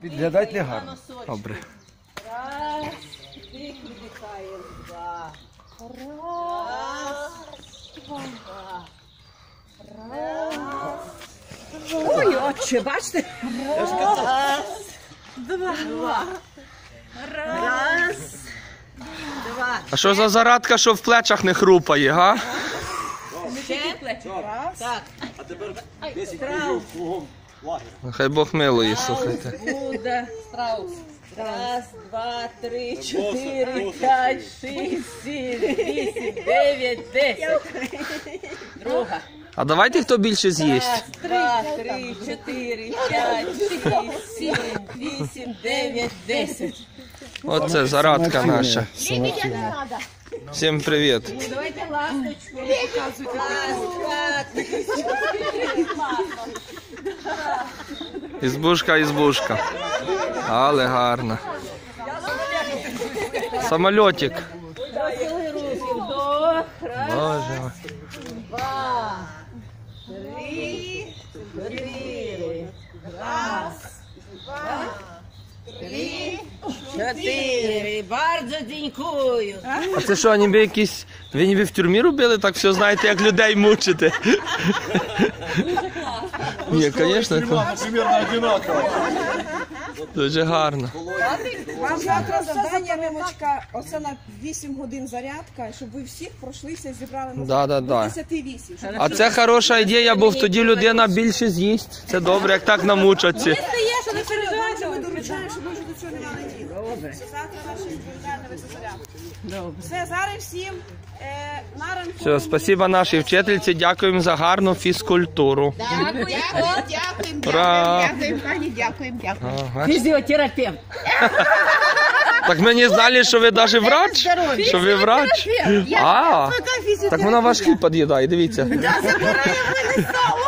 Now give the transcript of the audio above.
підглядати не гарно. Добре. Раз, тих видихаємо, два. Раз. Ой, отче, бачите? Раз, два. Раз, два. А що за зарадка, що в плечах не хрупає, га? Ще. Так. А тепер Страус. Хай Бог милує, слухайте. Буде. Страус. Раз, два, три, чотири, п'ять, шість, сім, вісім, дев'ять, 10. Друга. А давайте хто більше з'їсть. Раз, два, три, чотири, п'ять, шість, сім, вісім, дев'ять, 10. Оце зарадка наша. Всім привіт. Давайте ласточку показуйте. Раз, два, три, чотири. Ізбушка, ізбушка. Але гарна. Самольотик. Розкрили руки вдох. Раз, Боже мой. два, три, чотири. Раз, два, три, чотири. Bardzo dziękuję. А це що, ніби якісь... Ви ніби в тюрмі робили, так все знаєте, як людей мучите? Ні, звісно. примерно одинаково. Дуже гарно. Вам завтра завдання, Римочка, оце на 8 годин зарядка, щоб ви всіх пройшлися і зібрали на Да. 58. щоб А це хороша ідея, бо тоді людина більше з'їсть. Це добре, як так намучаться. ви переживайте, ми доручаємо, щоб ми вже до цього не мали діла. Добре. Завтра наша індивідуальна висозарядка. Добре. Все, зараз всім на ранку. Все, спасибо нашій вчительці, дякуємо за гарну фізкультуру. Дякуємо, Ура! дякуємо. Ага. Фізіотерапевт. Так ми не знали, що ви навіть врач? Що ви врач? А, так вона ваш хліб під'їдає, дивіться. Забирає мене сало.